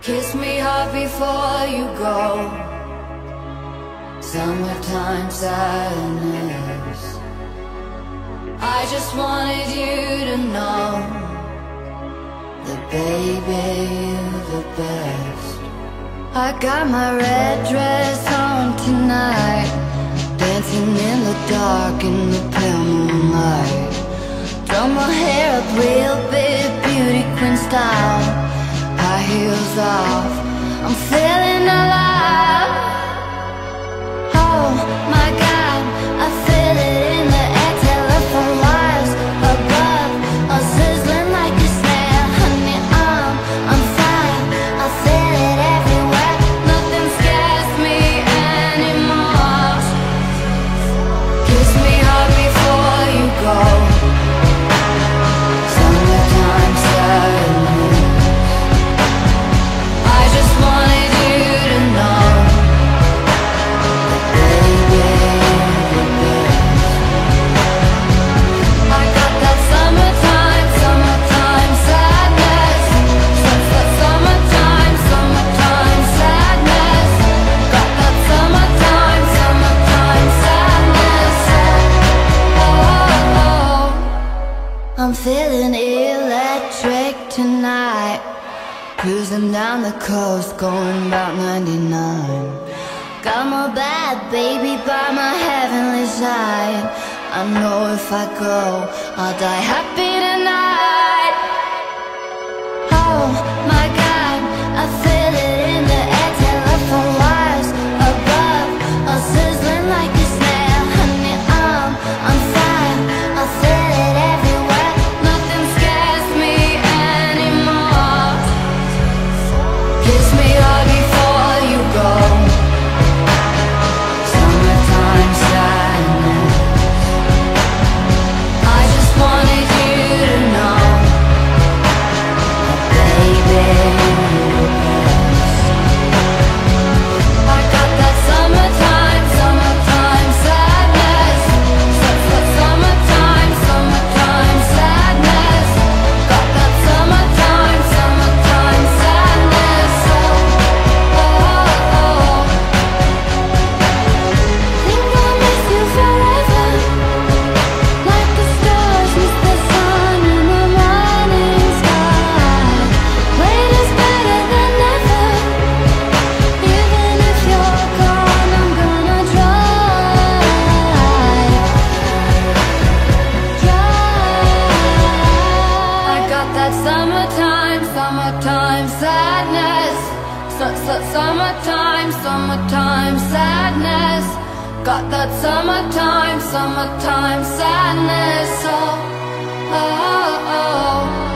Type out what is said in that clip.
Kiss me hard before you go. Summertime sadness. I just wanted you to know that baby, you're the best. I got my red dress on tonight, dancing in the dark in the pale moonlight. Drum my hair up real big, beauty queen style. High heels off, I'm feeling alive. Oh my God, I feel it in the air, telephone wires above, all sizzling like a snare. Honey, I'm fire, I feel it everywhere. Nothing scares me anymore. Kiss me hard before you go. Summertime sadness. I just wanted you to know that baby, you're the best. I got that summertime, summertime sadness. Summertime, summertime sadness. Got that summertime, summertime sadness. Oh, I'm feeling electric tonight. Cruising down the coast, going about 99. Got my bad baby by my heavenly side. I know if I go, I'll die happy tonight. Oh my God, I feel it in the air, telephone wires above, all sizzling like a snare. Honey, I'm fire, I feel it everywhere. Nothing scares me anymore. Kiss me hard before you go. Summertime sadness. I just wanted you to know that baby, you're the best. I got that summertime, summertime sadness. Summertime, summertime sadness. Got that summertime, summertime sadness. Think I'll miss you forever, like the stars miss the sun in the morning sky. Wait is better than never. Even if you're gone, I'm gonna try. I got that summertime, summertime sadness. Summertime, summertime sadness. Got that summertime, summertime sadness. Oh, oh, oh.